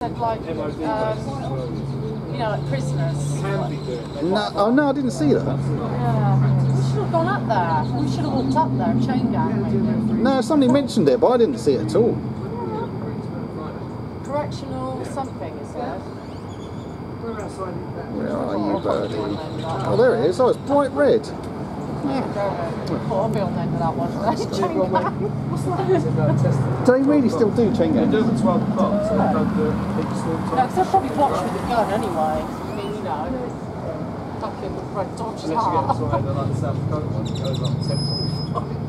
said like, you know, like prisoners. No, oh no, I didn't see that. Yeah, we should have gone up there. We should have walked up there, chain gang maybe. No, somebody mentioned it, but I didn't see it at all. Correctional something, is there? Where are you, birdie? Oh, there it is. Oh, it's bright red. Yeah. I'll be on the end of that one. Do they really still do chain gangs? They do it at 12 o'clock, so they don't do it at peak storm time. No, because they'll probably watch with the gun anyway. I mean, you know, duck him with red dodge. Unless you get inside the like, South Dakota one, it goes up to 10:45.